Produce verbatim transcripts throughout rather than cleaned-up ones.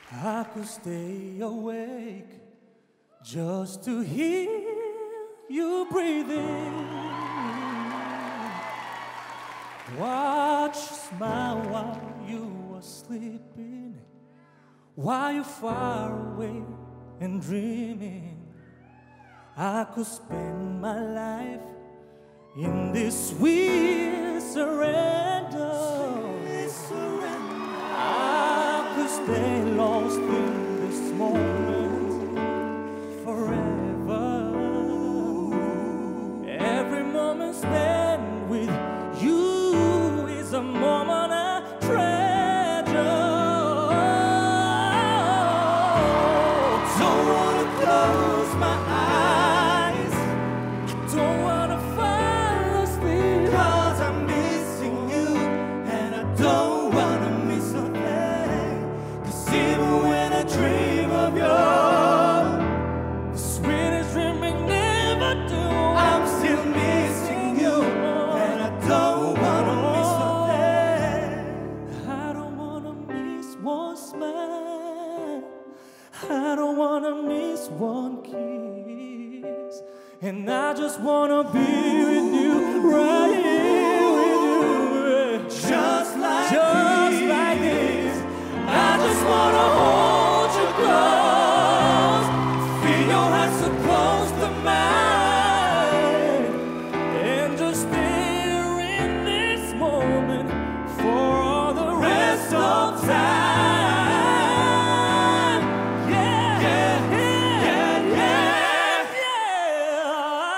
I could stay awake just to hear you breathing. Watch you smile while you were sleeping, while you're far away and dreaming. I could spend my life in this sweet surrender. Sweet surrender. I could stay lost in this moment forever. Every moment spent with you is a moment I treasure. Don't wanna close my eyes, don't wanna fall asleep, 'cause I'm missing you and I don't wanna miss a thing. 'Cause even when I dream of you, the sweetest dream we never do, I'm still missing you and I don't wanna miss a thing. I don't wanna miss one smile, I don't wanna miss one kiss, and I just wanna be with you, right here with you, just like just this. like this. I just wanna hold you close, feel your hands so close to mine, and just stare in this moment for all the rest of time. Yeah, yeah, yeah, yeah, yeah.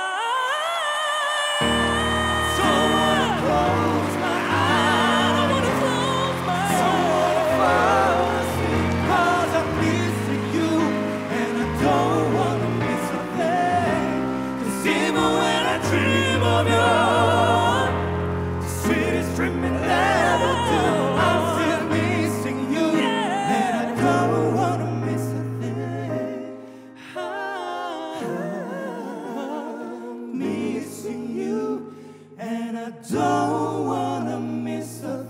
Don't wanna close my eyes, don't wanna close my eyes, don't wanna fall asleep, 'cause I'm missing you and I don't wanna miss a thing. 'Cause even when I dream of you, the sweetest dream we never do, I'm still missing you and I don't wanna miss a thing. I'm missing you and I don't wanna miss a